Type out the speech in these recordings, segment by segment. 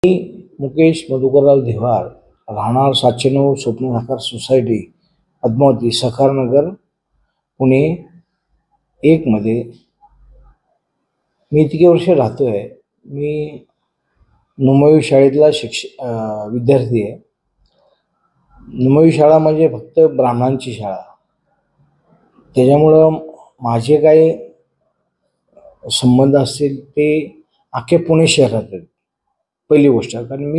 मुकेश मधुकरराव धेवार, राहणार 709 स्वप्न साकार सोसायटी, पद्मावती, सखारनगर, पुणे 1 मध्ये मी इतके वर्ष राहतोय. मी नुमवी शाळेतला विद्यार्थी आहे. नुमवी शाळा म्हणजे फक्त ब्राह्मणांची शाळा. त्याच्यामुळं माझे काही संबंध असतील ते अख्ख्या पुणे शहरात आहेत. पहिली गोष्ट, कारण मी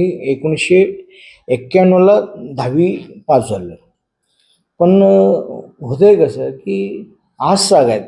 1991ला 10वी पास झालो. पण होतंय कसं की आज सांगायत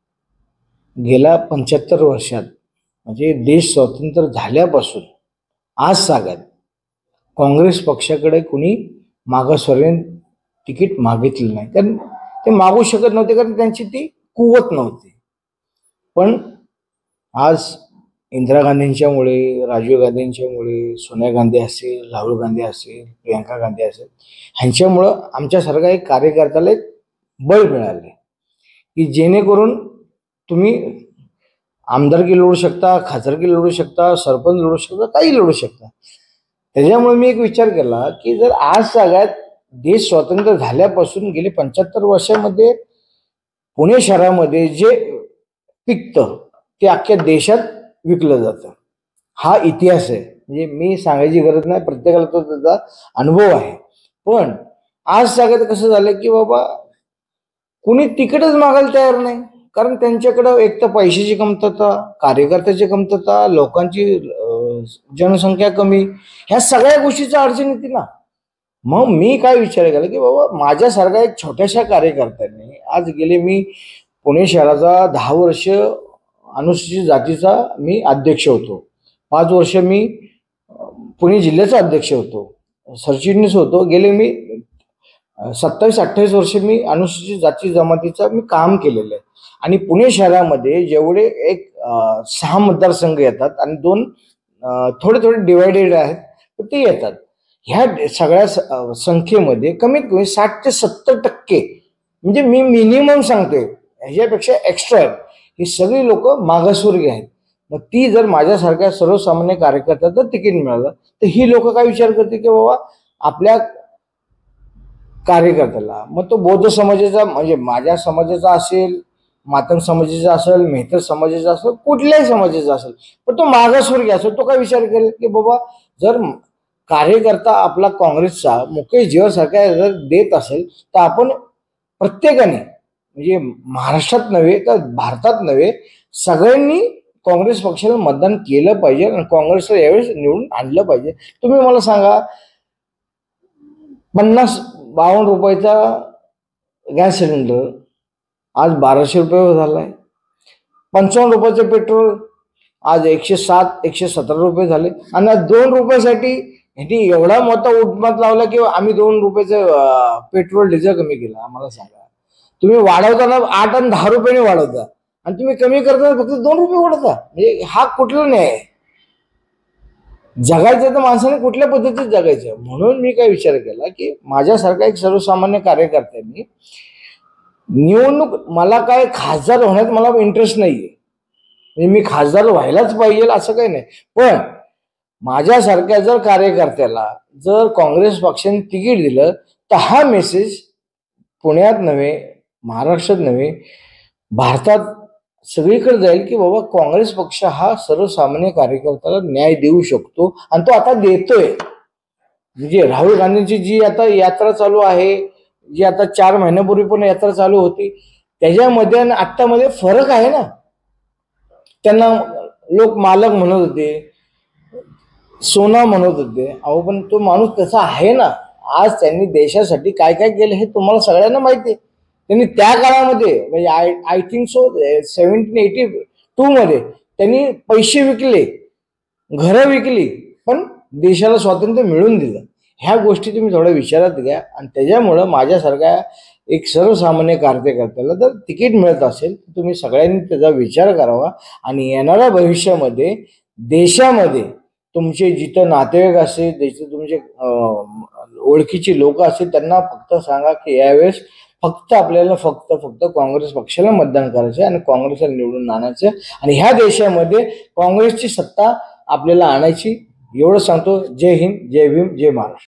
गेल्या 75 वर्षात, म्हणजे देश स्वतंत्र झाल्यापासून आज सांगायत काँग्रेस पक्षाकडे कुणी मागासवर्गीय तिकीट मागितलं नाही. कारण ते मागू शकत नव्हते, कारण त्यांची ती कुवत नव्हती. पण आज इंदिरा गांधींच्यामुळे, राजीव गांधींच्यामुळे, सोनिया गांधी असेल, राहुल गांधी असेल, प्रियंका गांधी असेल, ह्यांच्यामुळं आमच्यासारखा एक कार्यकर्त्याला एक बळ मिळाले की जेणेकरून तुम्ही आमदारकी लढू शकता, खासदारकी लढू शकता, सरपंच लढू शकता, काही लढू शकता. त्याच्यामुळे मी एक विचार केला की जर आज सगळ्यात देश स्वतंत्र झाल्यापासून गेले 75 वर्षामध्ये पुणे शहरामध्ये जे पिकतं ते अख्ख्या देशात विकलं जातं. हा इतिहास आहे. म्हणजे मी सांगायची गरज नाही, प्रत्येकाला तो त्याचा अनुभव आहे. पण आज सगळ्यात कसं झालं की बाबा कुणी तिकीटच मागायला तयार नाही. कारण त्यांच्याकडं एक तर पैशाची कमतरता, कार्यकर्त्याची कमतरता, लोकांची जनसंख्या कमी, ह्या सगळ्या गोष्टीचा अडचण येते ना. मग मी काय विचार केला की बाबा माझ्यासारखा एक छोट्याशा कार्यकर्त्याने आज गेले, मी पुणे शहराचा 10 वर्ष अनुसूचित जातीचा मी अध्यक्ष होतो, 5 वर्ष मी पुणे जिल्ह्याचा अध्यक्ष होतो, सरचिटणीस होतो. गेले मी 27-28 वर्ष मी अनुसूचित जाती जमातीचा मी काम केलेलं आहे. आणि पुणे शहरामध्ये जेवढे एक 6 मतदारसंघ येतात आणि 2 थोडे थोडे डिवायडेड आहेत, तर ते येतात. ह्या सगळ्या संख्येमध्ये कमीत कमी 60 ते 70% म्हणजे मी मिनिमम सांगतोय, ह्याच्यापेक्षा एक्स्ट्रा ही सगळी लोक मागासवर्गीय आहेत. मग ती जर माझ्यासारख्या सर्वसामान्य कार्यकर्त्याचं तिकीट मिळालं तर ही लोक काय विचार करते की बाबा आपल्या कार्यकर्त्याला, मग तो बौद्ध समाजाचा म्हणजे माझ्या समाजाचा असेल, मातंग समाजाचा असेल, मेहतर समाजाचा असेल, कुठल्याही समाजाचा असेल, पण तो मागासवर्गीय असेल, तो काय विचार करेल की बाबा जर कार्यकर्ता आपला काँग्रेसचा मुकेश धेवार सारखा जर देत असेल तर आपण प्रत्येकाने, म्हणजे महाराष्ट्रात नव्हे तर भारतात नव्हे, सगळ्यांनी काँग्रेस पक्षाला मतदान केलं पाहिजे आणि काँग्रेसला यावेळेस निवडून आणलं पाहिजे. तुम्ही मला सांगा, 50-52 रुपयाचा गॅस सिलेंडर आज 1200 रुपये झालाय. 55 रुपयाचं पेट्रोल आज 107-117 रुपये झाले. आणि 2 रुपयासाठी ह्यांनी एवढा मोठा उठमात लावला की आम्ही 2 रुपयाचं पेट्रोल डिझेल कमी केलं. आम्हाला सांगा, तुम्ही वाढवताना 8 आणि 10 रुपयाने वाढवता आणि तुम्ही कमी करताना फक्त 2 रुपये वाढवता. म्हणजे हा कुठला न्याय? जगायचं तर माणसाने कुठल्या पद्धतीत जगायचं. म्हणून मी काय विचार केला की माझ्यासारखा एक सर्वसामान्य कार्यकर्त्यांनी निवडणूक, मला काय खासदार होण्यात मला इंटरेस्ट नाहीये, म्हणजे मी खासदार व्हायलाच पाहिजे असं काही नाही. पण माझ्यासारख्या जर कार्यकर्त्याला जर काँग्रेस पक्षाने तिकीट दिलं तर हा मेसेज पुण्यात नव्हे, महाराष्ट्रात नव्हे, भारतात सगळीकडे जाईल की बाबा काँग्रेस पक्ष हा सर्वसामान्य कार्यकर्त्याला न्याय देऊ शकतो आणि तो आता देतोय. म्हणजे राहुल गांधींची जी आता यात्रा चालू आहे, जी आता 4 महिन्यापूर्वी पण यात्रा चालू होती, त्याच्यामध्ये आणि आत्तामध्ये फरक आहे ना. त्यांना लोक मालक म्हणत होते, सोना म्हणत होते. अहो पण तो माणूस तसा आहे ना. आज त्यांनी देशासाठी काय काय केलं हे तुम्हाला सगळ्यांना माहिती आहे. त्यांनी त्या काळामध्ये म्हणजे आय थिंक सो 1782 मध्ये त्यांनी पैसे विकले, घरं विकली, पण देशाला स्वातंत्र्य मिळवून दिलं. ह्या गोष्टी तुम्ही थोड्या विचारात घ्या. आणि त्याच्यामुळं माझ्यासारख्या एक सर्वसामान्य कार्यकर्त्याला जर तिकीट मिळत असेल तर तुम्ही सगळ्यांनी त्याचा विचार करावा. आणि येणाऱ्या भविष्यामध्ये देशामध्ये तुमचे जिथं नातेवाईक असेल, जिथं तुमचे ओळखीची लोक असतील, त्यांना फक्त सांगा की यावेळेस फक्त आपल्याला फक्त काँग्रेस पक्षाला मतदान करायचं आणि काँग्रेसला निवडून आणायचं आणि ह्या देशामध्ये काँग्रेसची सत्ता आपल्याला आणायची एवढं सांगतो. जय हिंद, जय भीम, जय महाराष्ट्र.